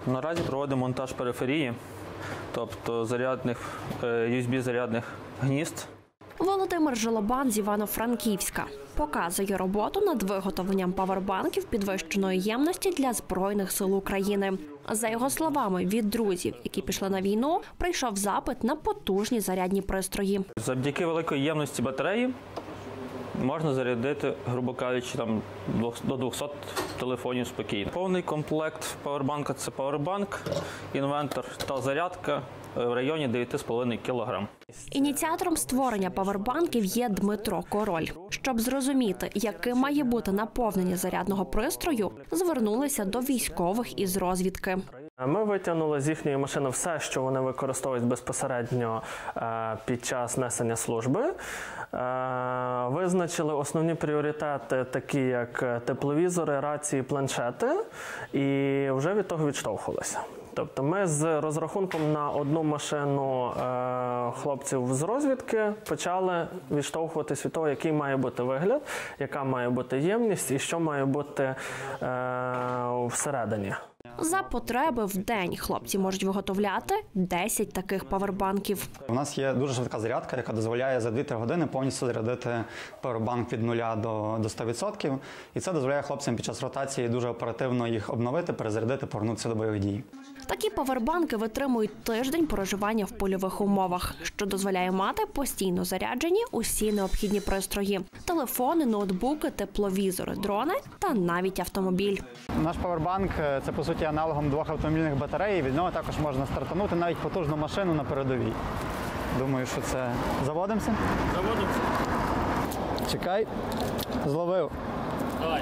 Наразі проводимо монтаж периферії, тобто USB-зарядних гнізд. Володимир Жолобан з Івано-Франківська показує роботу над виготовленням павербанків підвищеної ємності для Збройних сил України. За його словами, від друзів, які пішли на війну, прийшов запит на потужні зарядні пристрої. Завдяки великої ємності батареї можна зарядити, грубо кажучи, до 200 телефонів спокійно. Повний комплект павербанка – це павербанк, інвентор та зарядка в районі 9,5 кг. Ініціатором створення павербанків є Дмитро Король. Щоб зрозуміти, яким має бути наповнення зарядного пристрою, звернулися до військових із розвідки. Ми витягнули з їхньої машини все, що вони використовують безпосередньо під час несення служби. Визначили основні пріоритети, такі як тепловізори, рації, планшети, і вже від того відштовхувалися. Тобто ми з розрахунком на одну машину хлопців з розвідки почали відштовхуватись від того, який має бути вигляд, яка має бути ємність і що має бути всередині. За потреби в день хлопці можуть виготовляти 10 таких павербанків. У нас є дуже швидка зарядка, яка дозволяє за 2-3 години повністю зарядити павербанк від 0 до 100%. І це дозволяє хлопцям під час ротації дуже оперативно їх обновити, перезарядити, повернутися до бойових дій. Такі павербанки витримують тиждень проживання в польових умовах, що дозволяє мати постійно заряджені усі необхідні пристрої – телефони, ноутбуки, тепловізори, дрони та навіть автомобіль. Наш павербанк – це, по суті, аналогом 2 автомобільних батарей. Від нього також можна стартанути навіть потужну машину на передовій. Думаю, що це… Заводимося? Заводимося. Чекай. Зловив. Давай.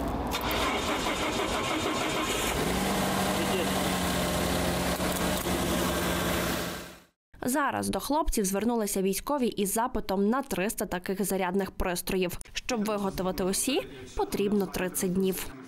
Зараз до хлопців звернулися військові із запитом на 300 таких зарядних пристроїв. Щоб виготовити усі, потрібно 30 днів.